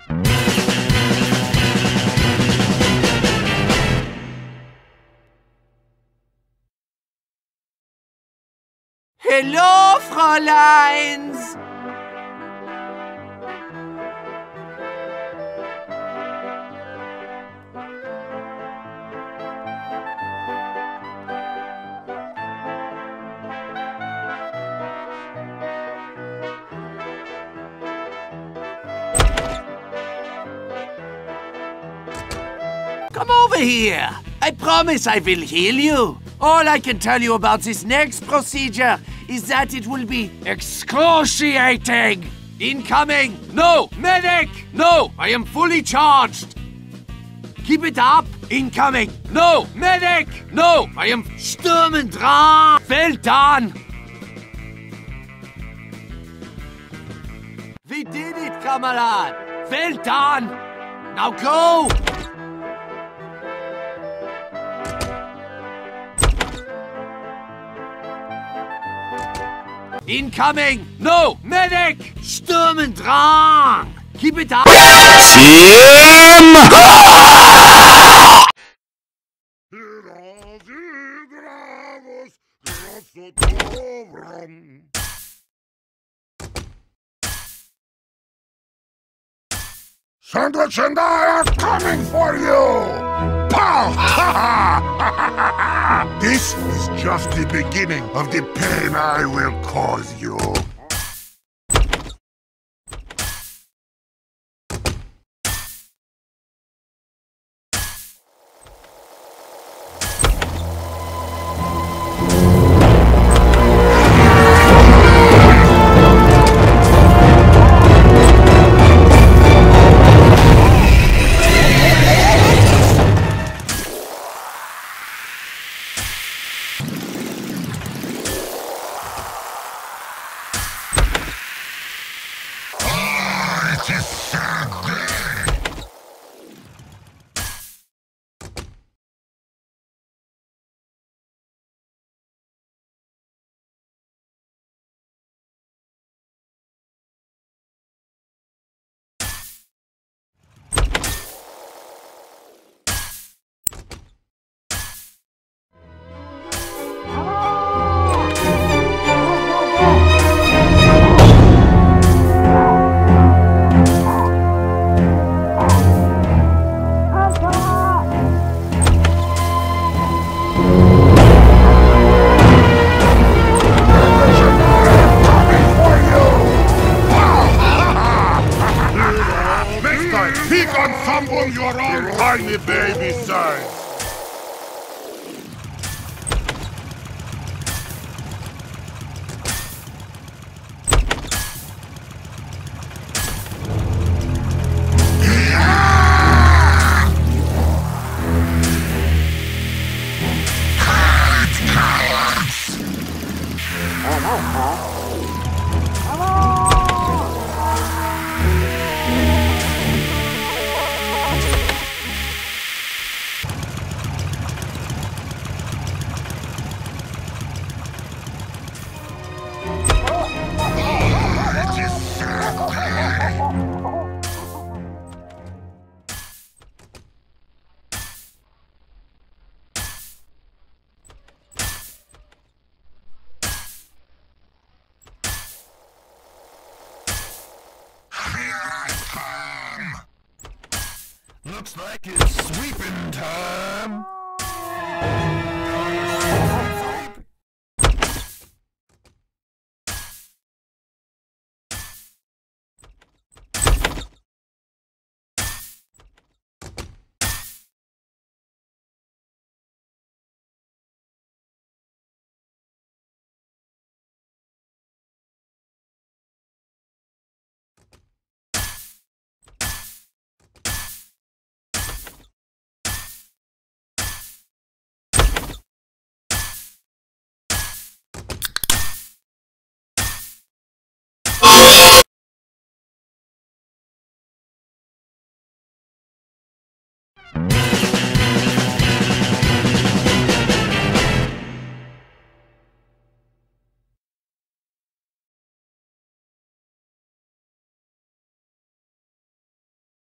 Hello, Fräuleins! Come over here. I promise I will heal you. All I can tell you about this next procedure is that it will be excruciating. Incoming! No! Medic! No! I am fully charged! Keep it up! Incoming! No! Medic! No! I am stürmend dran! Well done! We did it, Kamerad! Well done! Now go! Incoming! No! Medic! Stürmen dran! Keep it up! Sandwich and I are coming for you! Pow! This is just the beginning of the pain I will cause you. Your own tiny baby size. Looks like it's sweeping time.